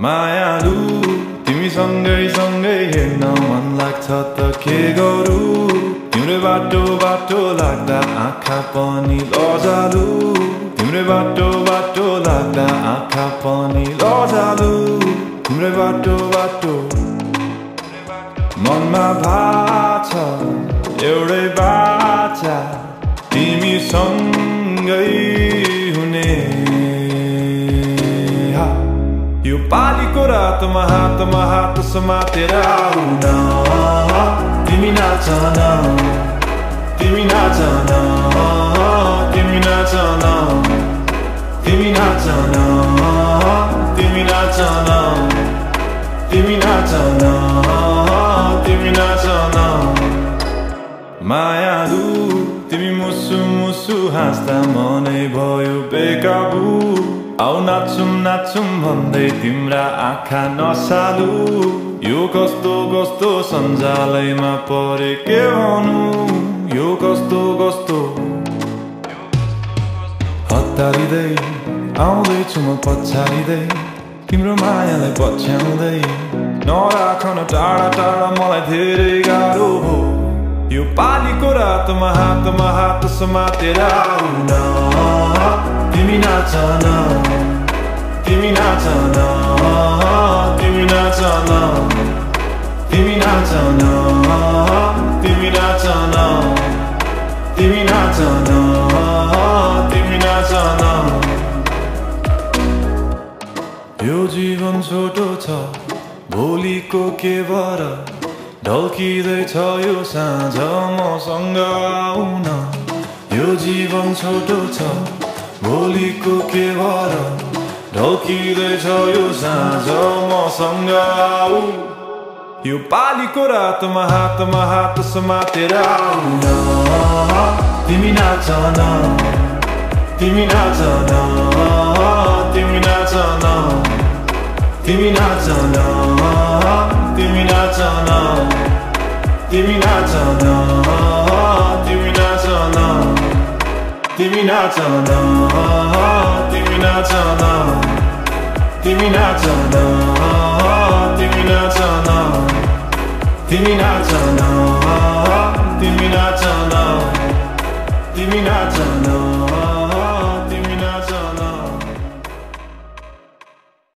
मायालु तिमी सँगै सँगै हेर्न मन लाग्छ त के गरौँ तिम्रो बाटो बाटो लाग्दा आँखा पनि लजालु तिम्रो बाटो बाटो लाग्दा आँखा पनि लजालु तिम्रो बाटो बाटो मनमा भाछ एउटै बाचा तिमी सँगै हुने यो पालीको रातमा हात समातेर आऊ न तिमी नाच न तिमी नाच न तिमी नाच न तिमी नाच न तिमी नाच न तिमी नाच न तिमी नाच न मायालु तिमी मुसु मुसु हाँस्दा मनै भयो बेकाबु आउ नाचौं नाचौं भन्दै तिम्रा आँखा नसालु यो कस्तो कस्तो सञ्जालैमा परे के भनु यो कस्तो कस्तो हतारिँदै आउँदैछु म पछारिँदै तिम्रो मायालाई पछ्याउँदै नराख न टाढा टाढा मलाई धेरै गाह्रो हो यो पालीको रातमा हात समातेर आऊ न तिमी नाच न तिमी नाच न तिमी नाच न तिमी नाच न तिमी नाच न तिमी नाच न तिमी नाच न यो जीवन छोटो छ भोलिको के भर ढल्किँदैछ यो साँझ मसँग आऊ न यो जीवन छोटो छ भोलिको के भर ढल्किँदैछ यो साँझ मसँग आऊ यो पालीको रातमा हात समातेर आऊ न तिमी नाच न तिमी नाच न तिमी नाच न तिमी नाच न तिमी नाच न तिमी नाच न तिमी नाच न तिमी नाच न तिमी नाच न तिमी नाच न तिमी नाच न तिमी नाच न तिमी नाच न तिमी नाच न